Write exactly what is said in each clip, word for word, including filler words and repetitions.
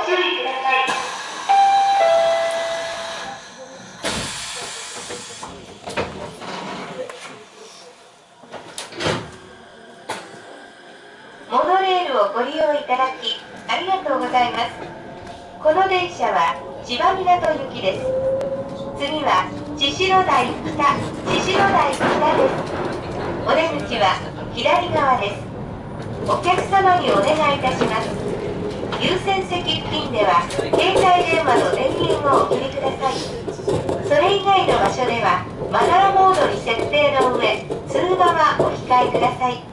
注意ください。モノレールをご利用いただきありがとうございます。この電車は千葉港行きです。次は千代台北、千代台北です。お出口は左側です。お客様にお願いいたします。優先席付近では携帯電話の電源をお切りください。それ以外の場所ではマナーモードに設定の上、そのままお控えください。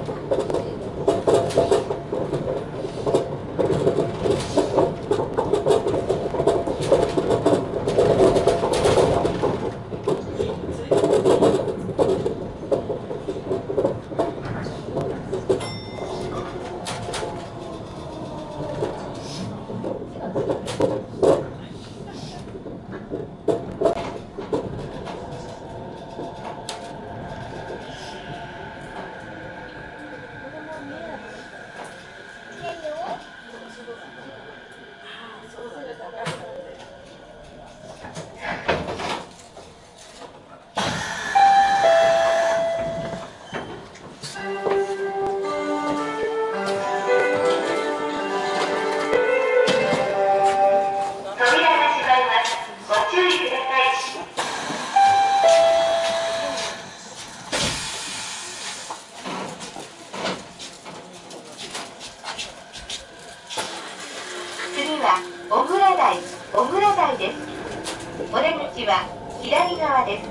小倉台、小倉台です。お出口は左側です。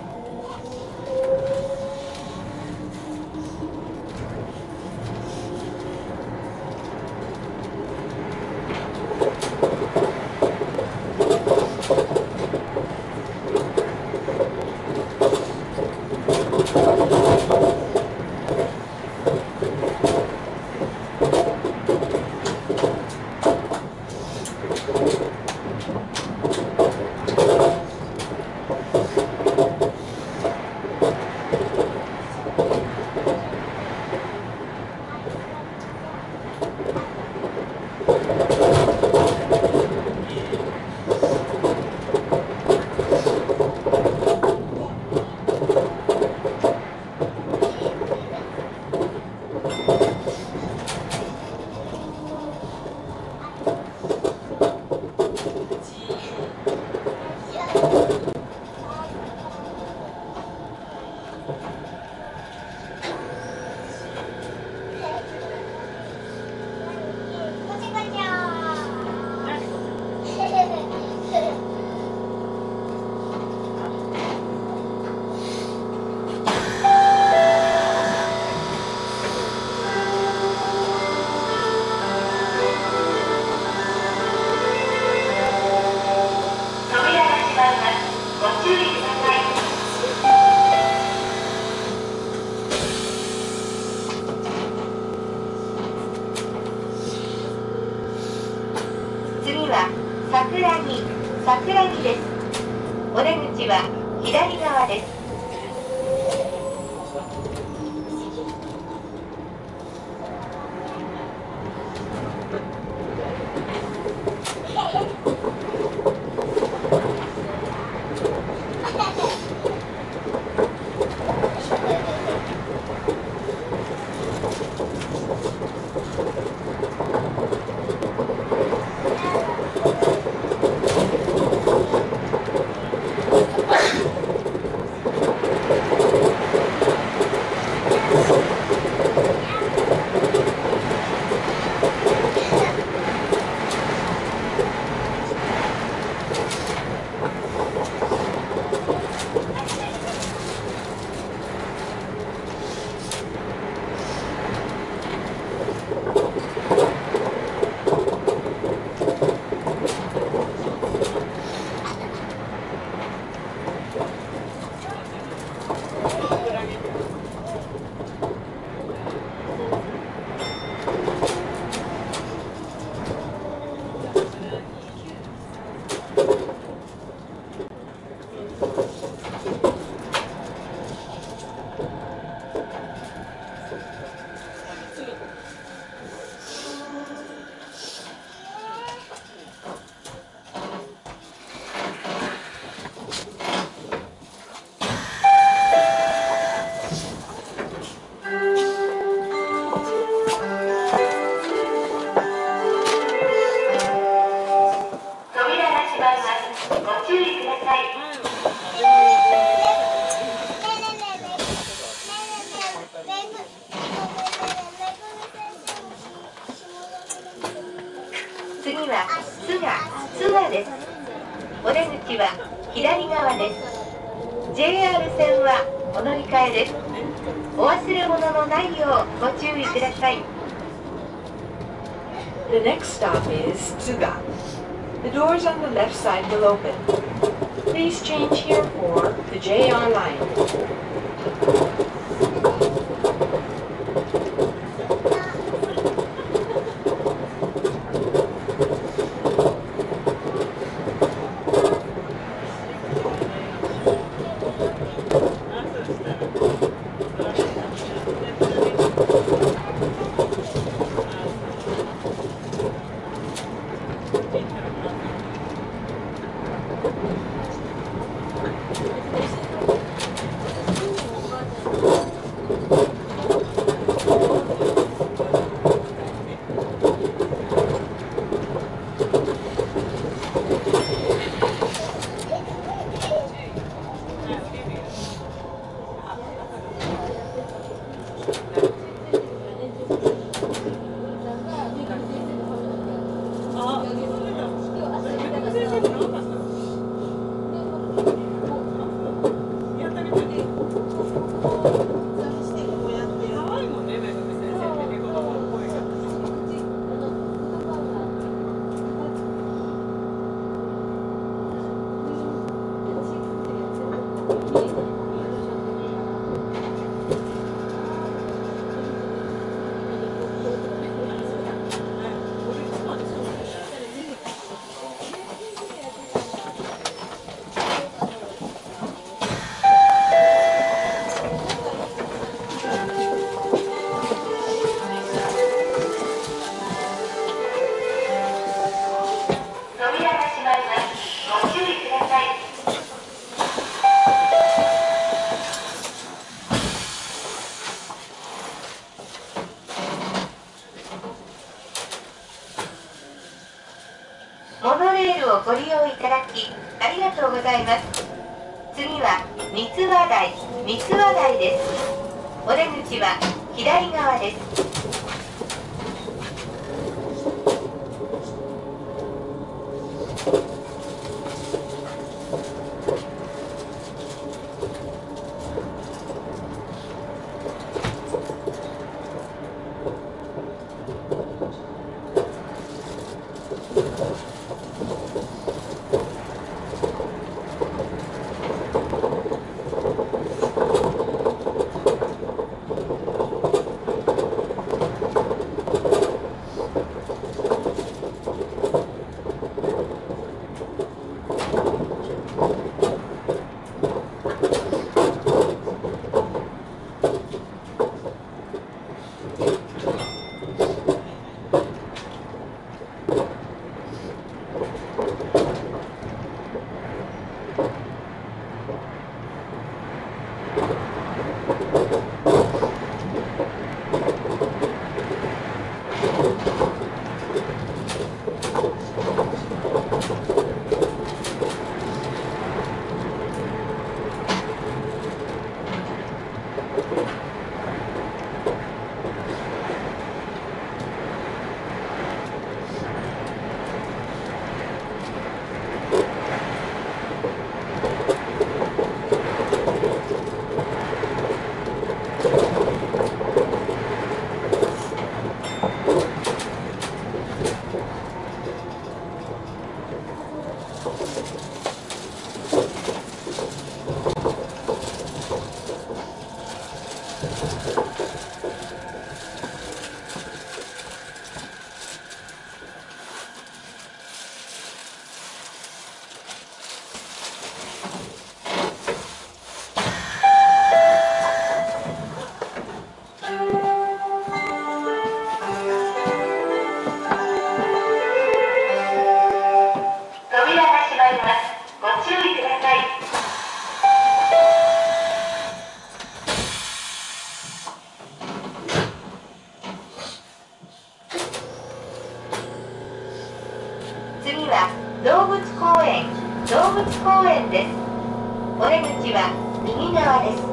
桜木、桜木です。お出口は左側です。 は津賀津賀です。お出口は左側です。 ジェイアール 線はお乗り換えです。お忘れ物のないようご注意ください。 The next stop is Tsuga. The doors on the left side will open. Please change here for the J R line. モノレールをご利用いただきありがとうございます。次は三和台三和台です。お出口は左側です。動物公園動物公園です。お出口は右側です。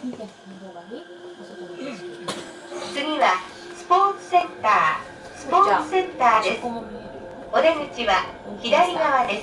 次はスポーツセンター、スポーツセンターです。お出口は左側です。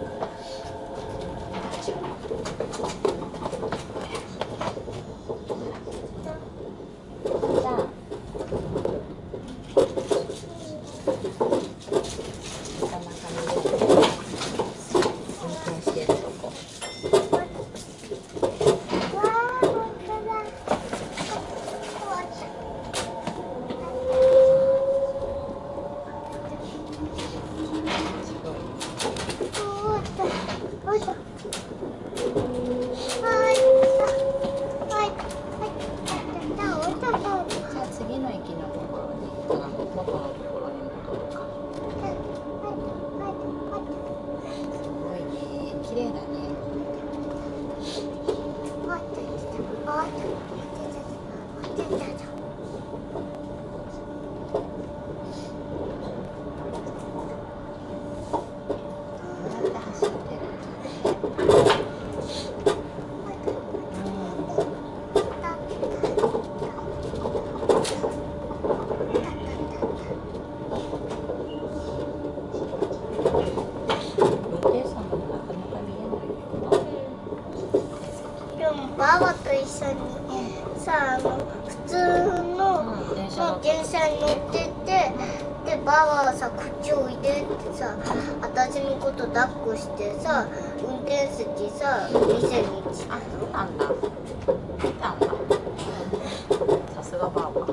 ばばと一緒にさ、あの普通の電車に乗ってて、でばばはさ口を入れてさ、私のこと抱っこしてさ、運転席さ店に行ってた。 あ、そうなんだ。見たんだ。さすがばあば。はい、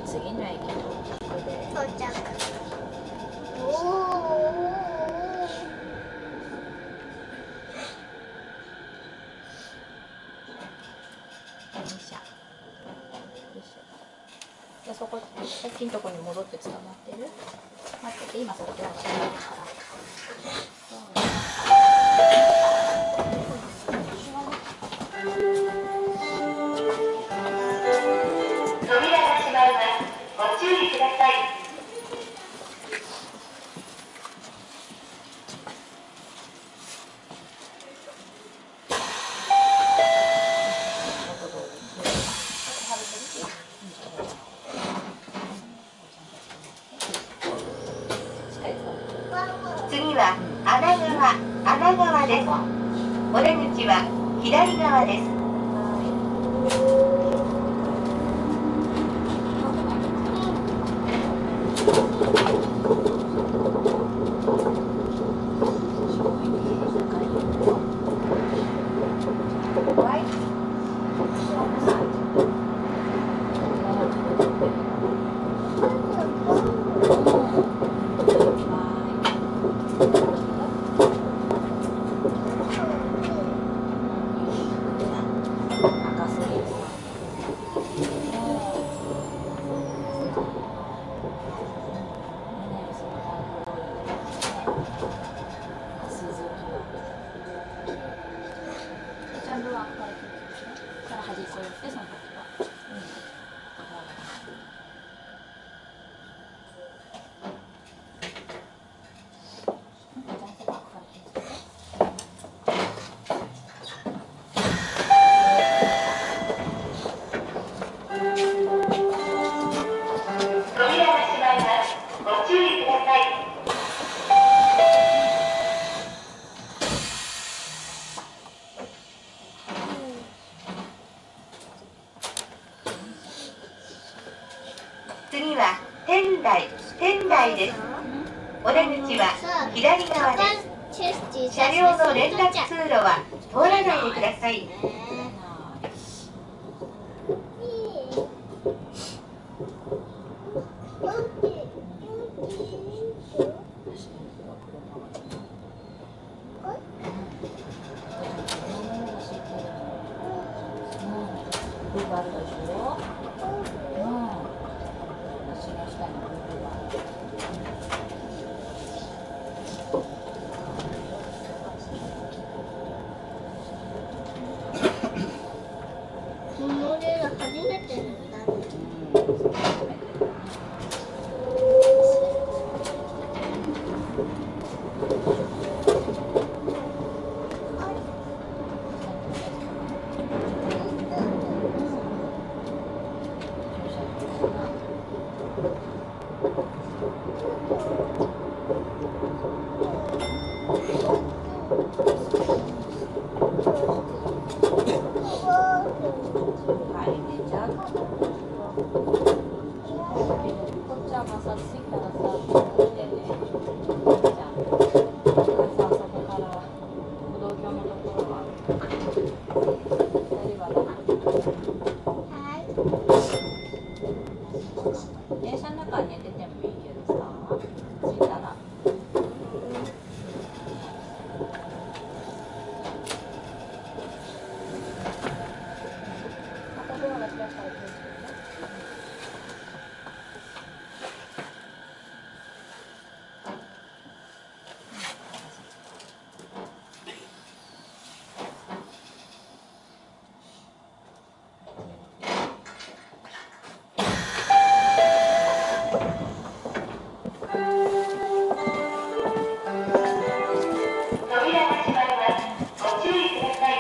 次の駅到着です。 到着。おお。 じゃあそこさっきのところに戻って捕まってる。待ってて、今そっちは扉が閉まります。ご注意ください。次は穴川、穴川です。お出口は左側です。次は天台、天台です。お出口は左側です。車両の連絡通路は通らないでください。 はい、じゃあこっちはまさついたらさ、見てね。じゃあ、さ、そこから歩道橋のところは二人は電車の中に寝ててもいいけどさ、着いたらまたドアが開かれてる。 扉が閉まります。ご注意ください。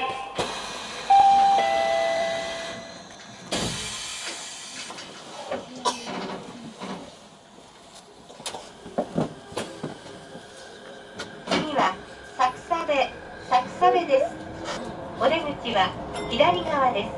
次はサクサベ、サクサベです。お出口は左側です。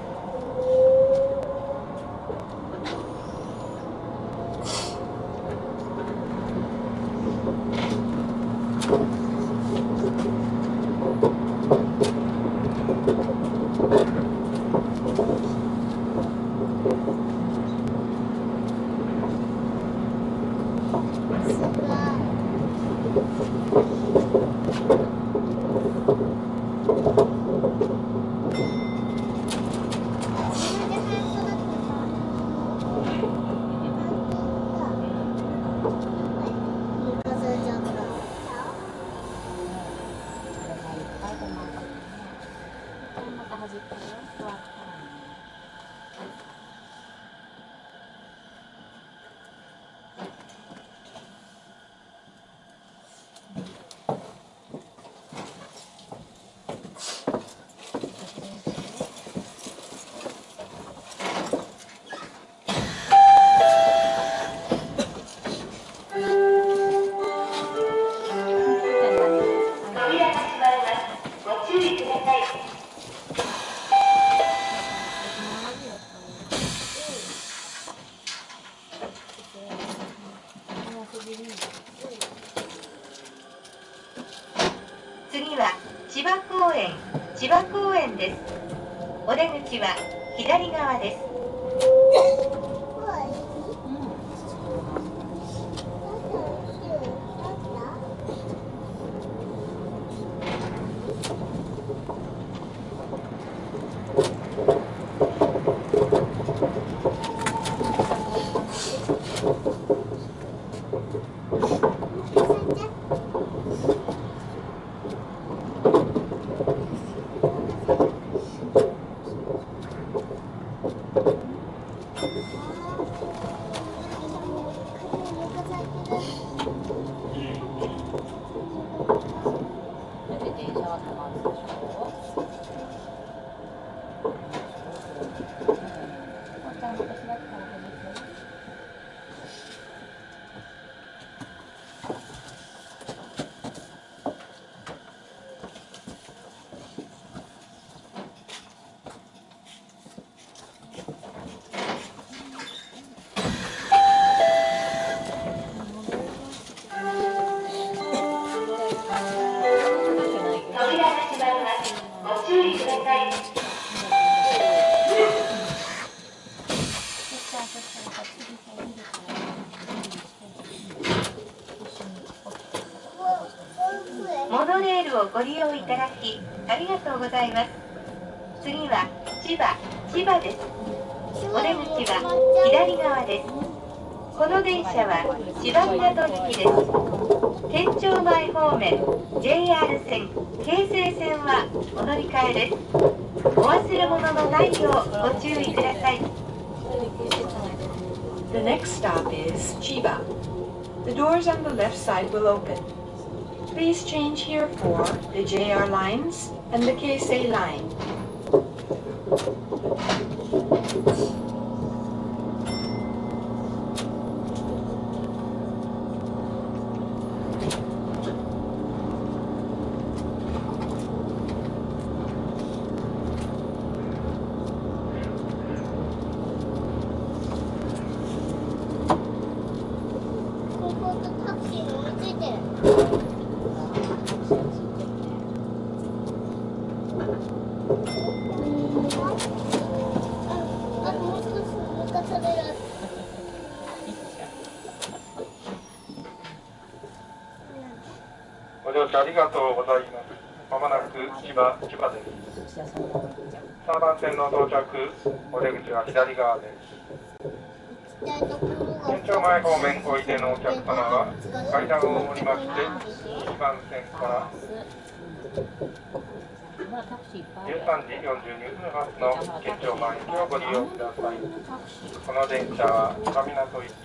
扉が閉まります。ご注意ください。次は千葉公園、千葉公園です。お出口は左側です。 電車は止まるでしょ。おっちゃんも手伝ってからですよ。 扉が閉まります。ご注意ください。モノレールをご利用いただきありがとうございます。次は千葉、千葉です。お出口は左側です。この電車は千葉みなと行きです。県庁前方面 ジェイアール 線、京成線はお乗り換えです。お忘れ物のないようご注意ください。 The next stop is Chiba. The doors on the left side will open. Please change here for the J R lines and the Keisei line. あ、もう少し抜かされる。 ご乗車ありがとうございます。まもなく千葉、千葉です。さんばん線の到着、お出口は左側です。県庁前方面おいでのお客様は階段を降りましていちばん線からじゅうさんじよんじゅうにふん発の県庁前駅をご利用ください。この電車は千葉港行きです。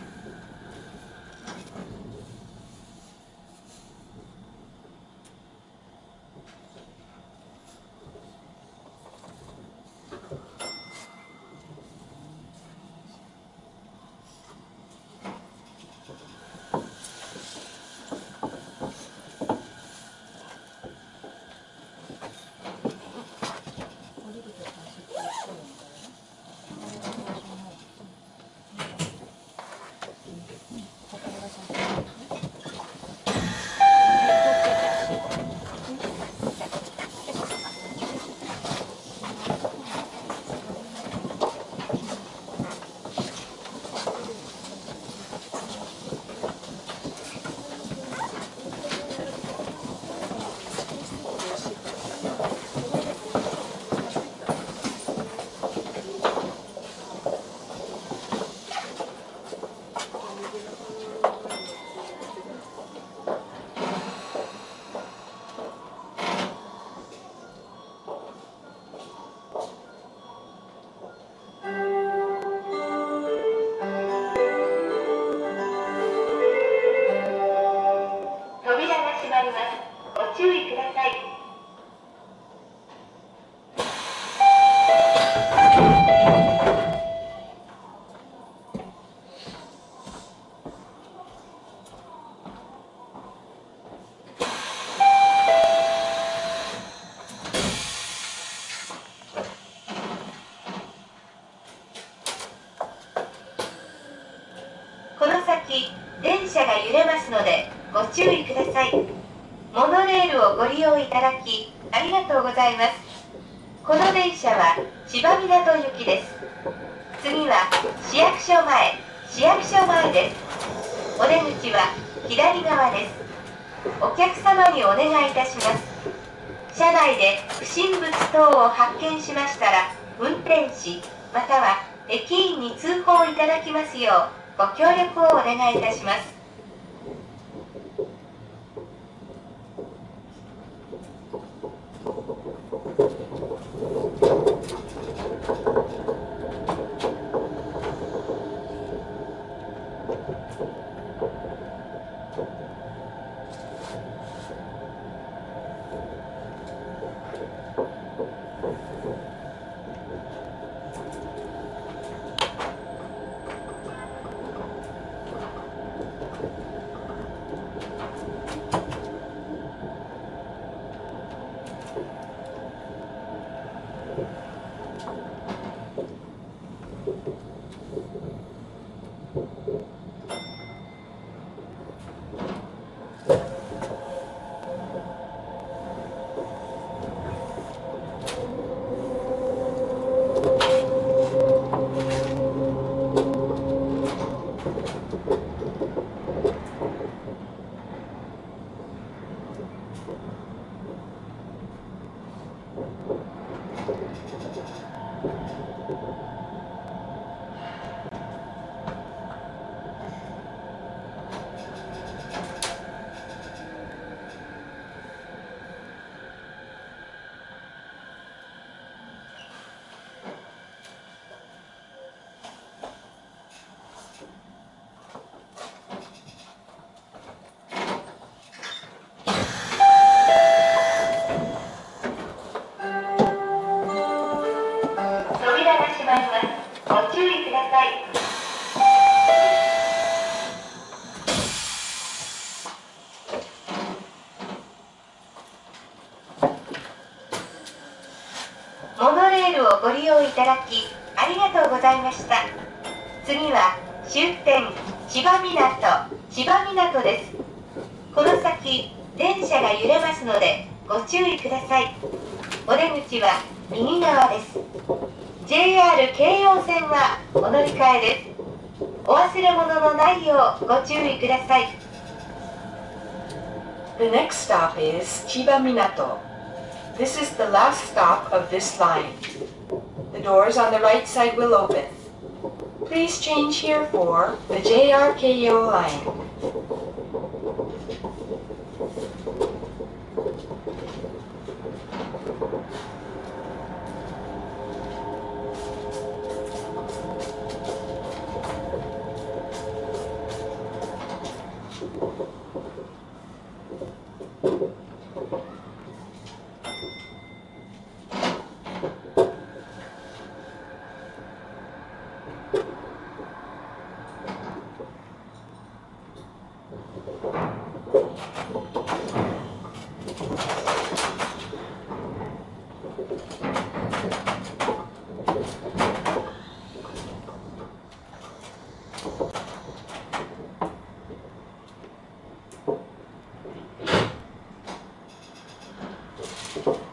ご注意ください。この先、電車が揺れますのでご注意ください。モノレールをご利用いただきありがとうございます。この電車は千葉港行きです。次は市役所前、市役所前です。お出口は左側です。お客様にお願いいたします。車内で不審物等を発見しましたら、運転士または駅員に通報いただきますようご協力をお願いいたします。ご注意ください。モノレールをご利用いただきありがとうございました。次は終点千葉港、千葉港です。この先電車が揺れますのでご注意ください。お出口は右側です。ジェイアール 京葉線はお乗り換えです。お忘れ物のないようご注意ください。 The next stop is Chiba Minato. This is the last stop of this line. The doors on the right side will open. Please change here for the J R Keio line. you